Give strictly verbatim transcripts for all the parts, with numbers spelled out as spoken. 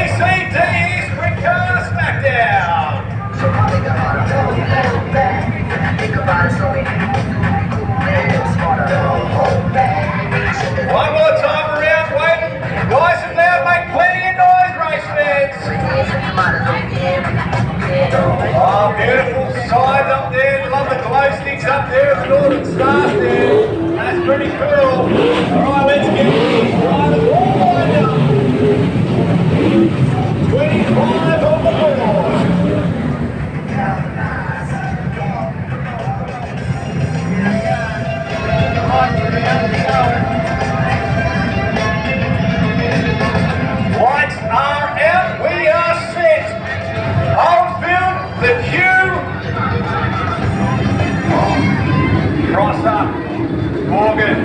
C D Sprintcars Smackdown. One more time around, waiting. Nice and loud, make plenty of noise, race fans. Oh, beautiful sides up there. Love the glow sticks up there of the Northern Stars there. That's pretty cool. Alright, let's get this one wide up. twenty-five on the board. Lights are out, we are set. Oldfield, the queue. Cross up, Morgan.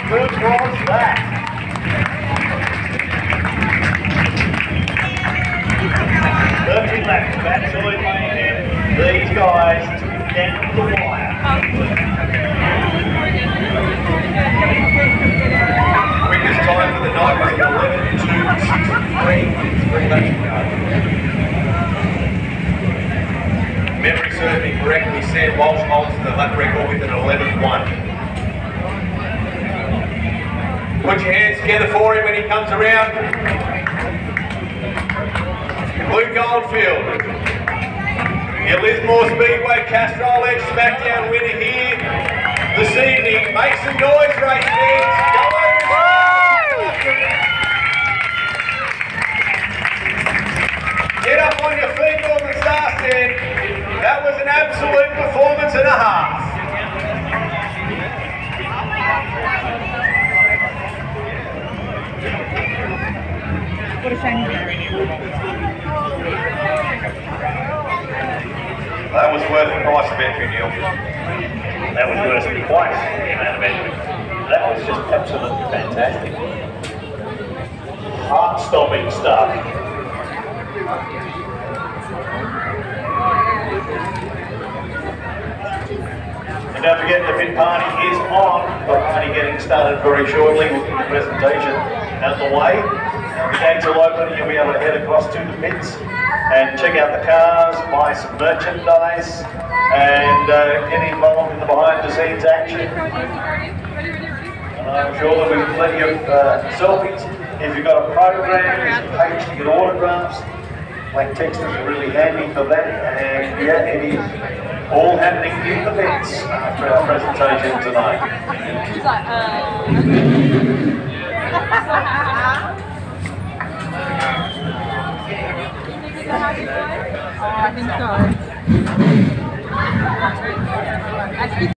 good was that? Perfect laps of absolute mayhem. These guys took it down to the wire. Quickest time for the night was eleven two sixty-three. Three laps to go. Memory serves me correctly, Sam Walsh holds the lap record with an eleven one. Put your hands together for him when he comes around. Luke Goldfield, your Lismore Speedway Castrol Edge Smackdown winner here this evening. Make some noise, race fans. Go over. Get up on your feet on the start stand. That was an absolute performance and a half. What a shame. That was worth the price of entry, Neil. That was worth twice the amount of entry. That was just absolutely fantastic. Heart-stopping stuff. And don't forget the pit party is on. The party getting started very shortly with the presentation out the way. The gates will open and you'll be able to head across to the pits and check out the cars, buy some merchandise, and uh, get involved in the behind-the-scenes action. And I'm sure there'll be plenty of uh, selfies. If you've got a program, there's a page to get autographs. Like text is really handy for that. And yeah, it is all happening in the pits after our presentation tonight. It's like, uh... I think so.